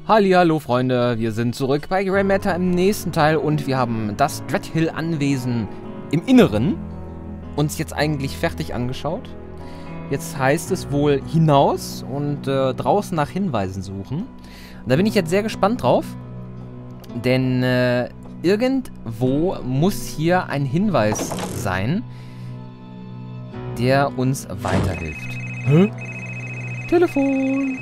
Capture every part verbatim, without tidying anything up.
Hallihallo Freunde, wir sind zurück bei Grey Matter im nächsten Teil und wir haben das Dreadhill Anwesen im Inneren uns jetzt eigentlich fertig angeschaut. Jetzt heißt es wohl hinaus und äh, draußen nach Hinweisen suchen. Und da bin ich jetzt sehr gespannt drauf, denn äh, irgendwo muss hier ein Hinweis sein, der uns weiterhilft. Hä? Telefon!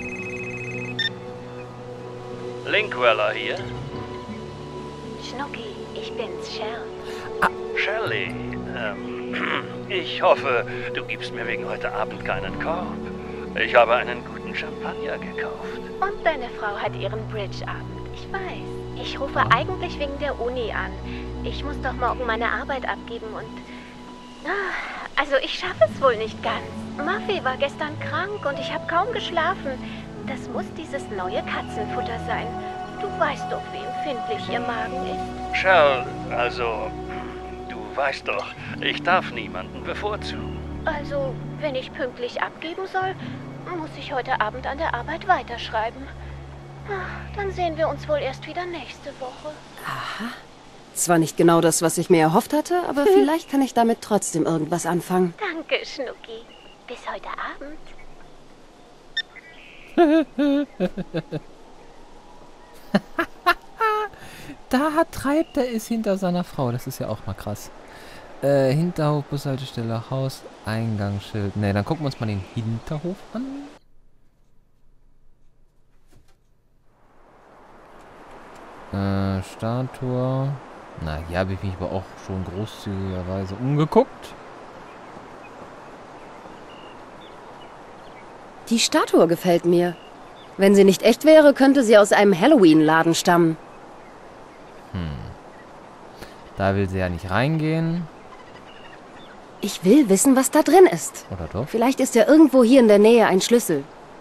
Linkweller hier. Schnucki, ich bin's, Shell. Ah. Shelley, ähm, ich hoffe, du gibst mir wegen heute Abend keinen Korb. Ich habe einen guten Champagner gekauft. Und deine Frau hat ihren Bridge-Abend. Ich weiß. Ich rufe eigentlich wegen der Uni an. Ich muss doch morgen meine Arbeit abgeben und... Ah, also ich schaffe es wohl nicht ganz. Muffy war gestern krank und ich habe kaum geschlafen. Das muss dieses neue Katzenfutter sein. Du weißt doch, wie empfindlich ihr Magen ist. Shell, also, du weißt doch, ich darf niemanden bevorzugen. Also, wenn ich pünktlich abgeben soll, muss ich heute Abend an der Arbeit weiterschreiben. Ach, dann sehen wir uns wohl erst wieder nächste Woche. Aha. Zwar nicht genau das, was ich mir erhofft hatte, aber hm. vielleicht kann ich damit trotzdem irgendwas anfangen. Danke, Schnucki. Bis heute Abend. Da treibt er ist hinter seiner Frau. Das ist ja auch mal krass. Äh, Hinterhof, Bushaltestelle, Haus, Eingangsschild. Ne, dann gucken wir uns mal den Hinterhof an. Äh, Statue. Na, hier habe ich mich aber auch schon großzügigerweise umgeguckt. Die Statue gefällt mir. Wenn sie nicht echt wäre, könnte sie aus einem Halloween-Laden stammen. Hm. Da will sie ja nicht reingehen. Ich will wissen, was da drin ist. Oder doch? Vielleicht ist ja irgendwo hier in der Nähe ein Schlüssel.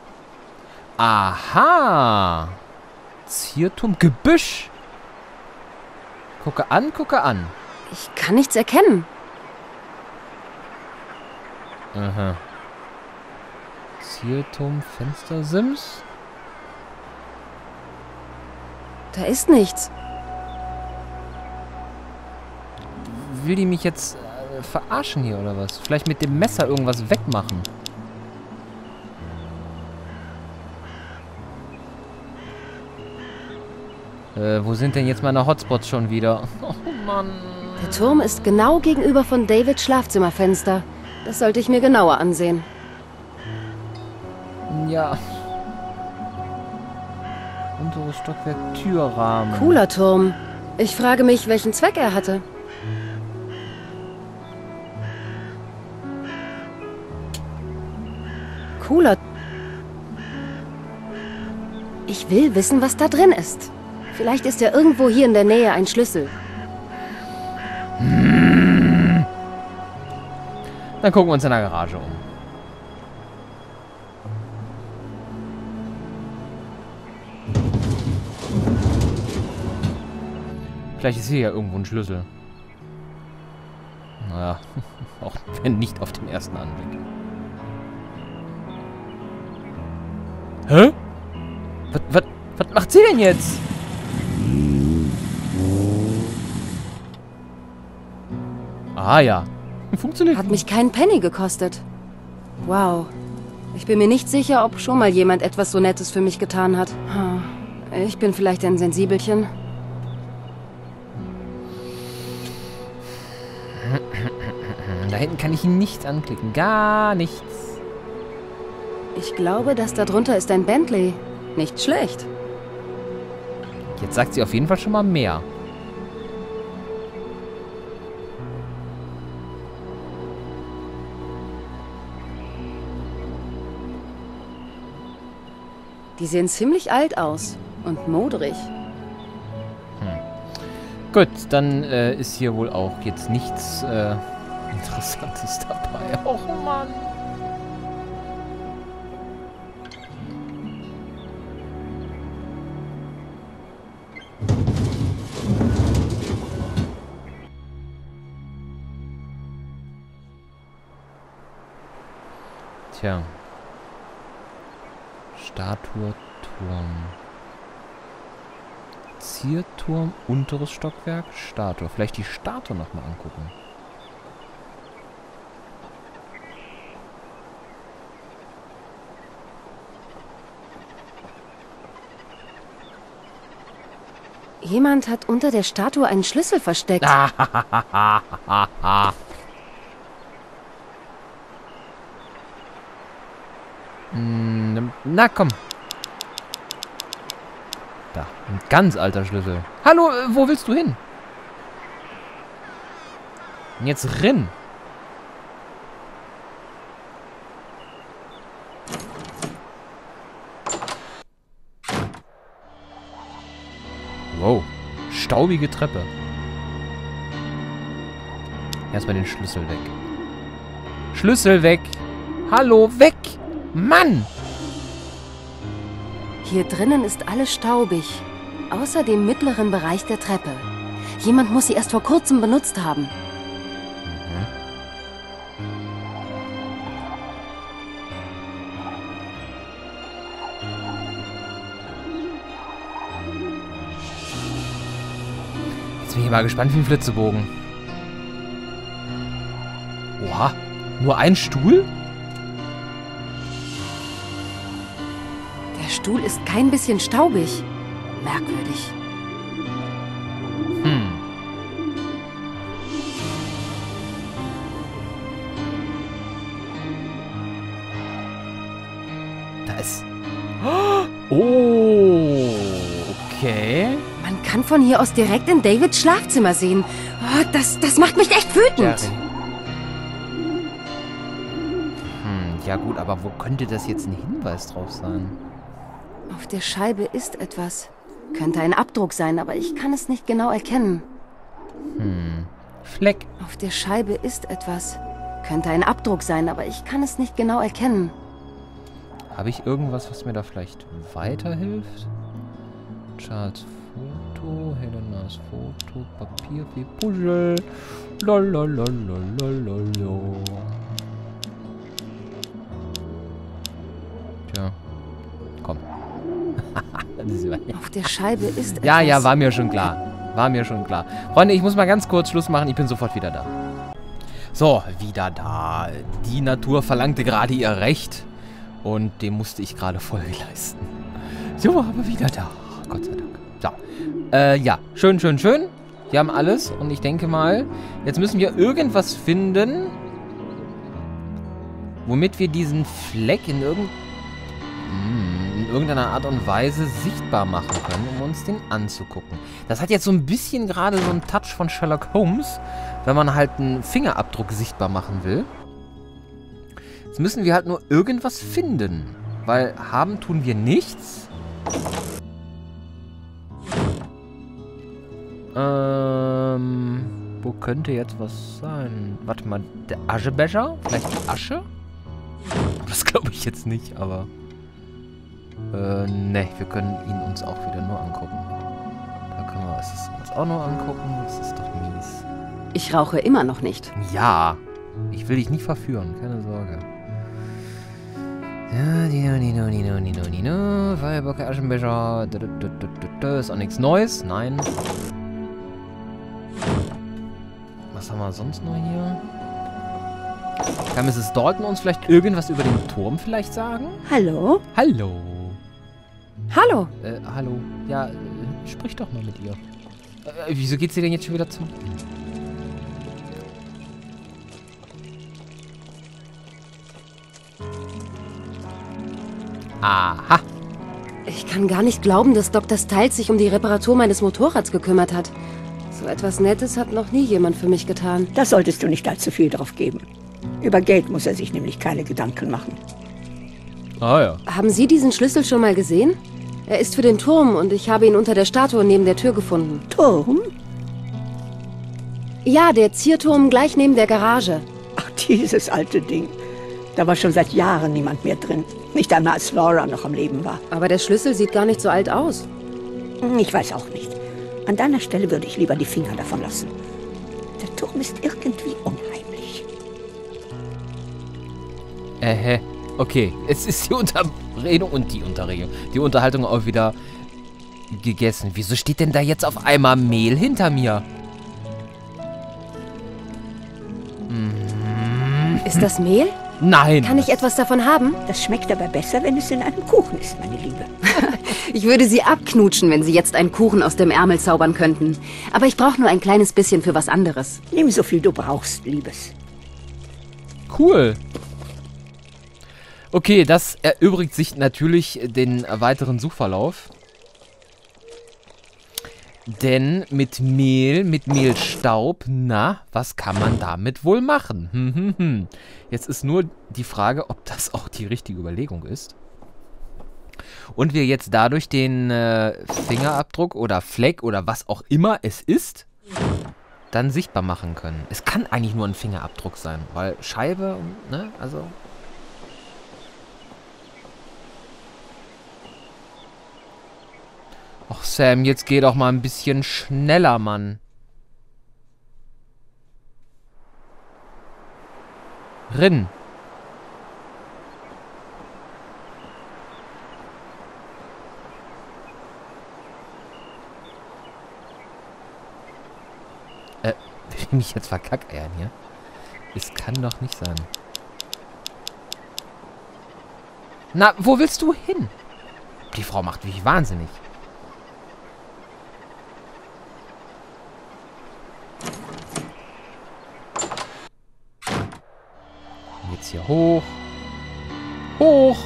Aha! Zierturm, Gebüsch! Gucke an, gucke an. Ich kann nichts erkennen. Aha. Zierturm, Fenstersims? Da ist nichts. Will die mich jetzt äh, verarschen hier oder was? Vielleicht mit dem Messer irgendwas wegmachen? Äh, wo sind denn jetzt meine Hotspots schon wieder? Oh Mann. Der Turm ist genau gegenüber von Davids Schlafzimmerfenster. Das sollte ich mir genauer ansehen. Ja. Unteres Stockwerk, Türrahmen. Cooler Turm. Ich frage mich, welchen Zweck er hatte. Cooler. Ich will wissen, was da drin ist. Vielleicht ist ja irgendwo hier in der Nähe ein Schlüssel. Hm. Dann gucken wir uns in der Garage um. Vielleicht ist hier ja irgendwo ein Schlüssel. Naja, auch wenn nicht auf den ersten Anblick. Hä? Was, was, was macht sie denn jetzt? Ah ja. Funktioniert. Hat mich keinen Penny gekostet. Wow. Ich bin mir nicht sicher, ob schon mal jemand etwas so Nettes für mich getan hat. Ich bin vielleicht ein Sensibelchen. Da hinten kann ich ihn nicht anklicken. Gar nichts. Ich glaube, das da drunter ist ein Bentley. Nicht schlecht. Jetzt sagt sie auf jeden Fall schon mal mehr. Die sehen ziemlich alt aus. Und modrig. Hm. Gut, dann äh, ist hier wohl auch jetzt nichts äh, Interessantes dabei. Oh Mann. Tja. Statue, Turm. Zierturm, unteres Stockwerk, Statue. Vielleicht die Statue nochmal angucken. Jemand hat unter der Statue einen Schlüssel versteckt. Na komm. Da, ein ganz alter Schlüssel. Hallo, wo willst du hin? Jetzt rinn. Wow, staubige Treppe. Erstmal den Schlüssel weg. Schlüssel weg. Hallo, weg. Mann! Hier drinnen ist alles staubig. Außer dem mittleren Bereich der Treppe. Jemand muss sie erst vor kurzem benutzt haben. Mhm. Jetzt bin ich mal gespannt wie ein Flitzebogen. Oha, nur ein Stuhl? Der Stuhl ist kein bisschen staubig. Merkwürdig. Hm. Da ist... Oh, okay. Man kann von hier aus direkt in Davids Schlafzimmer sehen. Oh, das, das macht mich echt wütend. Jerry. Hm, ja gut, aber wo könnte das jetzt ein Hinweis drauf sein? Auf der Scheibe ist etwas. Könnte ein Abdruck sein, aber ich kann es nicht genau erkennen. Hm. Fleck. Auf der Scheibe ist etwas. Könnte ein Abdruck sein, aber ich kann es nicht genau erkennen. Habe ich irgendwas, was mir da vielleicht weiterhilft? Charles Foto, Helenas Foto, Papier wie Puzzle. Lololololololo. Tja. Komm. Auf der Scheibe ist etwas. Ja, ja, war mir schon klar. War mir schon klar. Freunde, ich muss mal ganz kurz Schluss machen. Ich bin sofort wieder da. So, wieder da. Die Natur verlangte gerade ihr Recht. Und dem musste ich gerade Folge leisten. So, aber wieder da. Gott sei Dank. So. Äh, ja. Schön, schön, schön. Wir haben alles. Und ich denke mal, jetzt müssen wir irgendwas finden, womit wir diesen Fleck in irgendein... in irgendeiner Art und Weise sichtbar machen können, um uns den anzugucken. Das hat jetzt so ein bisschen gerade so einen Touch von Sherlock Holmes, wenn man halt einen Fingerabdruck sichtbar machen will. Jetzt müssen wir halt nur irgendwas finden, weil haben tun wir nichts. Ähm, wo könnte jetzt was sein? Warte mal, der Aschebecher? Vielleicht die Asche? Das glaube ich jetzt nicht, aber... Äh, ne, wir können ihn uns auch wieder nur angucken. Da können wir es uns auch nur angucken. Das ist doch mies. Ich rauche immer noch nicht. Ja, ich will dich nicht verführen, keine Sorge. Ja, Dino, Dino, Dino, Dino, Dino. Feuerbocke, Aschenbecher. Ist auch nichts Neues, nein. Was haben wir sonst noch hier? Kann Misses Dalton uns vielleicht irgendwas über den Turm vielleicht sagen? Hallo? Hallo. Hallo. Äh, hallo. Ja, äh, sprich doch mal mit ihr. Äh, wieso geht sie denn jetzt schon wieder zum... Aha. Ich kann gar nicht glauben, dass Doktor Styles sich um die Reparatur meines Motorrads gekümmert hat. So etwas Nettes hat noch nie jemand für mich getan. Da solltest du nicht allzu viel drauf geben. Über Geld muss er sich nämlich keine Gedanken machen. Ah ja. Haben Sie diesen Schlüssel schon mal gesehen? Er ist für den Turm und ich habe ihn unter der Statue neben der Tür gefunden. Turm? Ja, der Zierturm gleich neben der Garage. Ach, dieses alte Ding. Da war schon seit Jahren niemand mehr drin. Nicht einmal, als Laura noch am Leben war. Aber der Schlüssel sieht gar nicht so alt aus. Ich weiß auch nicht. An deiner Stelle würde ich lieber die Finger davon lassen. Der Turm ist irgendwie unheimlich. gegessen. Wieso steht denn da jetzt auf einmal Mehl hinter mir? Hm. Ist das Mehl? Nein. Kann ich etwas davon haben? Das schmeckt aber besser, wenn es in einem Kuchen ist, meine Liebe. Ich würde Sie abknutschen, wenn Sie jetzt einen Kuchen aus dem Ärmel zaubern könnten. Aber ich brauche nur ein kleines bisschen für was anderes. Nimm so viel du brauchst, Liebes. Cool. Okay, das erübrigt sich natürlich den weiteren Suchverlauf. Denn mit Mehl, mit Mehlstaub, na, was kann man damit wohl machen? Hm, hm, hm. Jetzt ist nur die Frage, ob das auch die richtige Überlegung ist. Und wir jetzt dadurch den äh, Fingerabdruck oder Fleck oder was auch immer es ist, dann sichtbar machen können. Es kann eigentlich nur ein Fingerabdruck sein, weil Scheibe, ne, also... Ach Sam, jetzt geh doch mal ein bisschen schneller, Mann. Rin. Äh, will ich mich jetzt verkackeiern hier? Es kann doch nicht sein. Na, wo willst du hin? Die Frau macht mich wahnsinnig. Jetzt hier hoch. Hoch.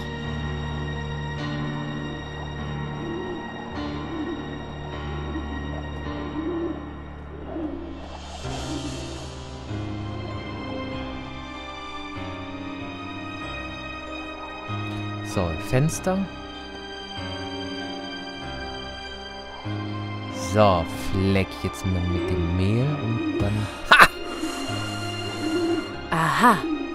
So, Fenster. So, Fleck jetzt mit, mit dem Mehl und dann... Ha! Aha.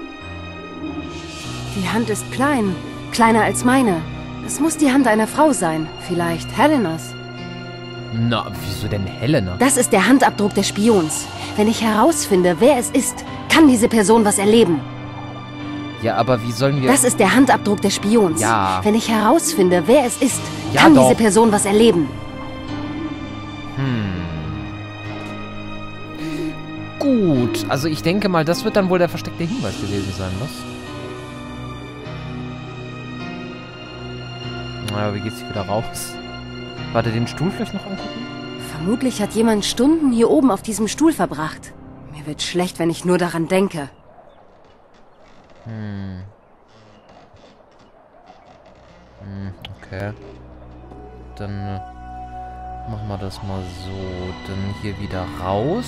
Die Hand ist klein. Kleiner als meine. Es muss die Hand einer Frau sein. Vielleicht Helenas. Na, wieso denn Helena? Das ist der Handabdruck des Spions. Wenn ich herausfinde, wer es ist, kann diese Person was erleben. Ja, aber wie sollen wir... Das ist der Handabdruck des Spions. Ja. Wenn ich herausfinde, wer es ist, Ja, kann doch. diese Person was erleben. Hm. Gut, also ich denke mal, das wird dann wohl der versteckte Hinweis gewesen sein, was? Naja, wie geht's hier wieder raus? Warte, den Stuhl vielleicht noch angucken? Vermutlich hat jemand Stunden hier oben auf diesem Stuhl verbracht. Mir wird schlecht, wenn ich nur daran denke. Hm. Hm, okay. Dann äh, machen wir das mal so. Dann hier wieder raus.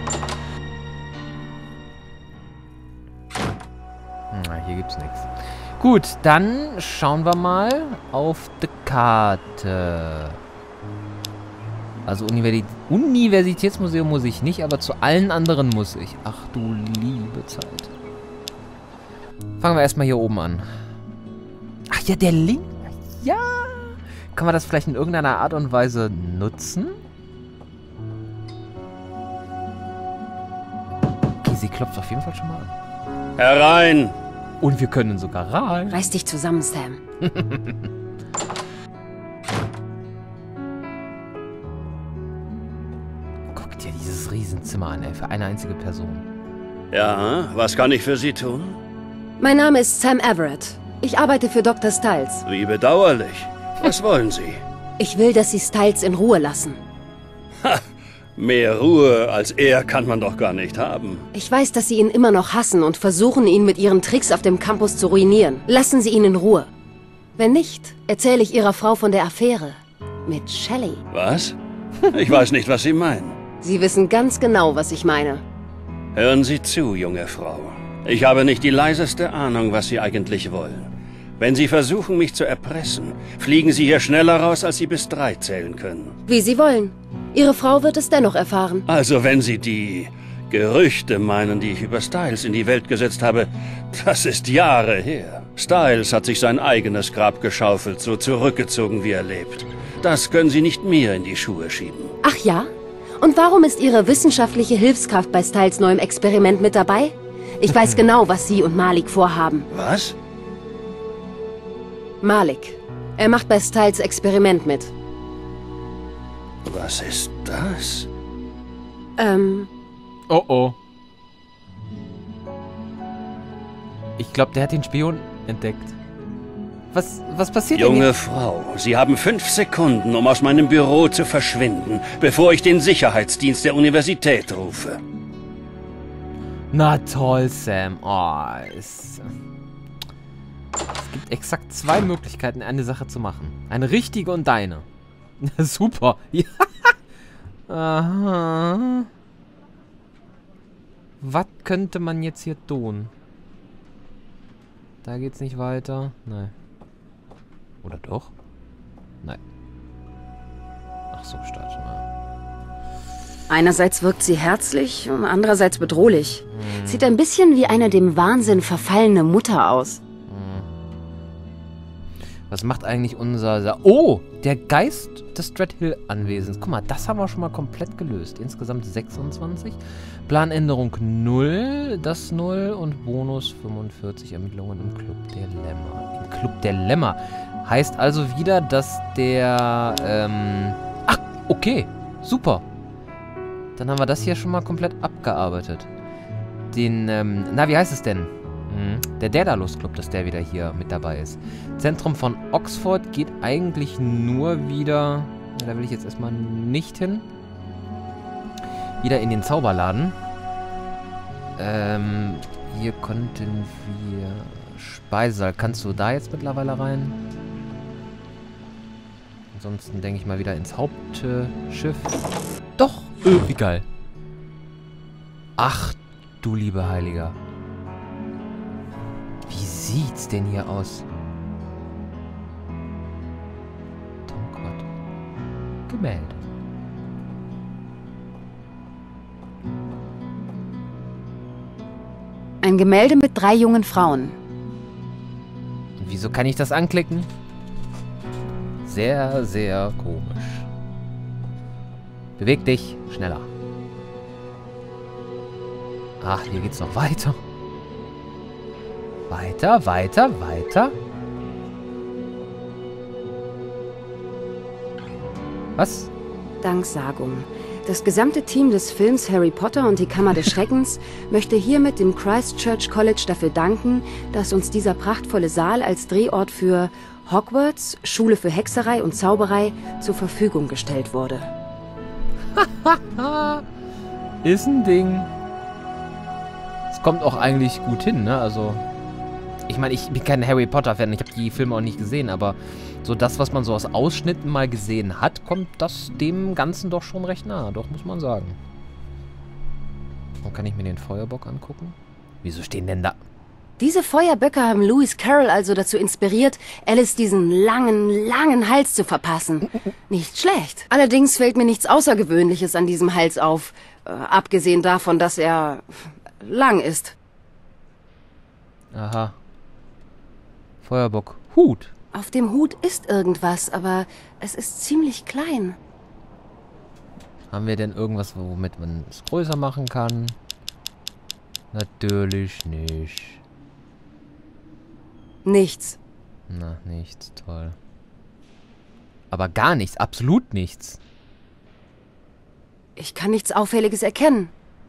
Na, hier gibt's nichts. Gut, dann schauen wir mal auf die Karte. Also Universi Universitätsmuseum muss ich nicht, aber zu allen anderen muss ich. Ach du liebe Zeit. Fangen wir erstmal hier oben an. Ach ja, der Link. Ja. Kann man das vielleicht in irgendeiner Art und Weise nutzen? Okay, sie klopft auf jeden Fall schon mal an. Herein! Und wir können sogar rein. Reiß dich zusammen, Sam. Guck dir dieses Riesenzimmer an, ey, für eine einzige Person. Ja, was kann ich für Sie tun? Mein Name ist Sam Everett. Ich arbeite für Doktor Stiles. Wie bedauerlich. Was wollen Sie? Ich will, dass Sie Stiles in Ruhe lassen. Mehr Ruhe als er kann man doch gar nicht haben. Ich weiß, dass Sie ihn immer noch hassen und versuchen, ihn mit Ihren Tricks auf dem Campus zu ruinieren. Lassen Sie ihn in Ruhe. Wenn nicht, erzähle ich Ihrer Frau von der Affäre. Mit Shelley. Was? Ich weiß nicht, was Sie meinen. Sie wissen ganz genau, was ich meine. Hören Sie zu, junge Frau. Ich habe nicht die leiseste Ahnung, was Sie eigentlich wollen. Wenn Sie versuchen, mich zu erpressen, fliegen Sie hier schneller raus, als Sie bis drei zählen können. Wie Sie wollen. Ihre Frau wird es dennoch erfahren. Also wenn Sie die Gerüchte meinen, die ich über Stiles in die Welt gesetzt habe, das ist Jahre her. Stiles hat sich sein eigenes Grab geschaufelt, so zurückgezogen wie er lebt. Das können Sie nicht mir in die Schuhe schieben. Ach ja? Und warum ist Ihre wissenschaftliche Hilfskraft bei Stiles neuem Experiment mit dabei? Ich weiß genau, was Sie und Malik vorhaben. Was? Malik. Er macht bei Stiles Experiment mit. Was ist das? Ähm, Oh oh. Ich glaube, der hat den Spion entdeckt. Was, was passiert denn Junge jetzt? Frau, Sie haben fünf Sekunden, um aus meinem Büro zu verschwinden, bevor ich den Sicherheitsdienst der Universität rufe. Na toll, Sam. Oh, es, es gibt exakt zwei Möglichkeiten, eine Sache zu machen. Eine richtige und deine. Super. Ja. Aha. Was könnte man jetzt hier tun? Da geht's nicht weiter. Nein. Oder doch? Nein. Ach so, Start. einerseits wirkt sie herzlich, und andererseits bedrohlich. Sieht ein bisschen wie eine dem Wahnsinn verfallene Mutter aus. Was macht eigentlich unser... Sa oh! Der Geist des Dreadhill-Anwesens. Guck mal, das haben wir schon mal komplett gelöst. Insgesamt sechsundzwanzig. Planänderung null, das null und Bonus fünfundvierzig Ermittlungen im Club der Lämmer. Im Club der Lämmer. Heißt also wieder, dass der... Ähm Ach, okay. Super. Dann haben wir das hier schon mal komplett abgearbeitet. Den, ähm... Na, wie heißt es denn? Der Daedalus Club, dass der wieder hier mit dabei ist. Zentrum von Oxford geht eigentlich nur wieder... Ja, da will ich jetzt erstmal nicht hin. Wieder in den Zauberladen. Ähm, hier konnten wir... Speisesaal. Kannst du da jetzt mittlerweile rein? Ansonsten denke ich mal wieder ins Hauptschiff. Doch! Öh, wie geil. Ach, du liebe Heiliger. Wie sieht's denn hier aus? Tomkot. Gemälde. Ein Gemälde mit drei jungen Frauen. Und wieso kann ich das anklicken? Sehr, sehr komisch. Beweg dich schneller. Ach, hier geht's noch weiter. Weiter, weiter, weiter. Was? Danksagung. Das gesamte Team des Films Harry Potter und die Kammer des Schreckens möchte hiermit dem Christchurch College dafür danken, dass uns dieser prachtvolle Saal als Drehort für Hogwarts, Schule für Hexerei und Zauberei, zur Verfügung gestellt wurde. Ist ein Ding. Es kommt auch eigentlich gut hin, ne? Also... Ich meine, ich bin kein Harry Potter-Fan, ich habe die Filme auch nicht gesehen, aber so das, was man so aus Ausschnitten mal gesehen hat, kommt das dem Ganzen doch schon recht nahe, doch, muss man sagen. Und kann ich mir den Feuerbock angucken? Wieso stehen denn da... Diese Feuerböcke haben Lewis Carroll also dazu inspiriert, Alice diesen langen, langen Hals zu verpassen. Nicht schlecht. Allerdings fällt mir nichts Außergewöhnliches an diesem Hals auf, äh, abgesehen davon, dass er lang ist. Aha. Feuerbock. Hut. Auf dem Hut ist irgendwas, aber es ist ziemlich klein. Haben wir denn irgendwas, womit man es größer machen kann? Natürlich nicht. Nichts. Na, nichts. Toll. Aber gar nichts. Absolut nichts. Ich kann nichts Auffälliges erkennen.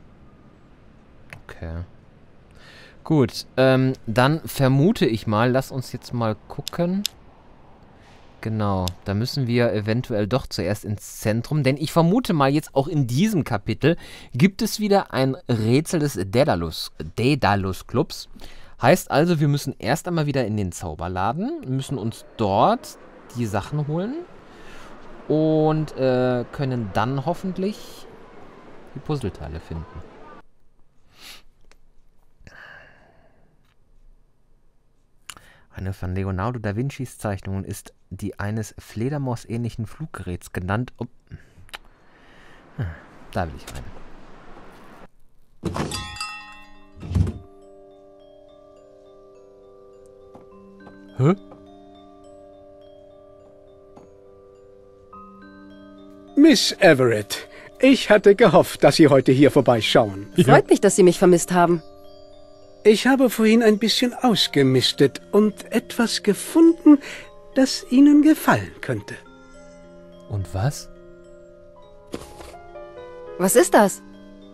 Okay. Gut, ähm, dann vermute ich mal, lass uns jetzt mal gucken. Genau, da müssen wir eventuell doch zuerst ins Zentrum, denn ich vermute mal jetzt auch in diesem Kapitel gibt es wieder ein Rätsel des Daedalus, Daedalus Clubs. Heißt also, wir müssen erst einmal wieder in den Zauberladen, müssen uns dort die Sachen holen und äh, können dann hoffentlich die Puzzleteile finden. Eine von Leonardo da Vincis Zeichnungen ist die eines Fledermaus-ähnlichen Fluggeräts genannt. Oh. Hm, da will ich rein. Hä? Miss Everett, ich hatte gehofft, dass Sie heute hier vorbeischauen. Ja. Freut mich, dass Sie mich vermisst haben. Ich habe vorhin ein bisschen ausgemistet und etwas gefunden, das Ihnen gefallen könnte. Und was? Was ist das?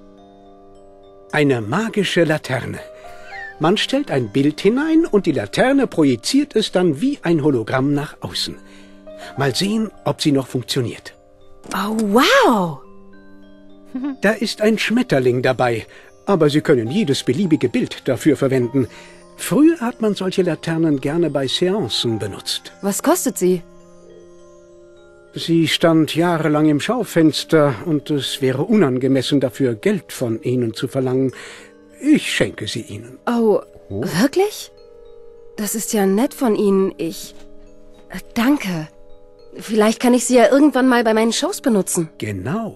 Eine magische Laterne. Man stellt ein Bild hinein und die Laterne projiziert es dann wie ein Hologramm nach außen. Mal sehen, ob sie noch funktioniert. Oh, wow! Da ist ein Schmetterling dabei, aber Sie können jedes beliebige Bild dafür verwenden. Früher hat man solche Laternen gerne bei Seancen benutzt. Was kostet sie? Sie stand jahrelang im Schaufenster und es wäre unangemessen, dafür Geld von Ihnen zu verlangen. Ich schenke sie Ihnen. Oh, oh, wirklich? Das ist ja nett von Ihnen. Ich... Äh, danke. Vielleicht kann ich sie ja irgendwann mal bei meinen Shows benutzen. Genau.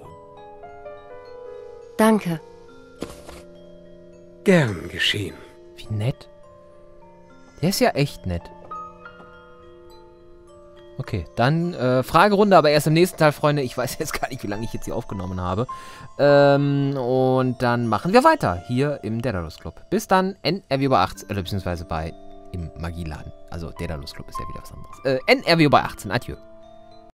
Danke. Gern geschehen. Wie nett. Der ist ja echt nett. Okay, dann äh, Fragerunde, aber erst im nächsten Teil, Freunde. Ich weiß jetzt gar nicht, wie lange ich jetzt hier aufgenommen habe. Ähm, und dann machen wir weiter hier im Daedalus Club. Bis dann, N R W über achtzehn, äh, beziehungsweise bei im Magieladen. Also Daedalus Club ist ja wieder was anderes. Äh, N R W über achtzehn, adieu.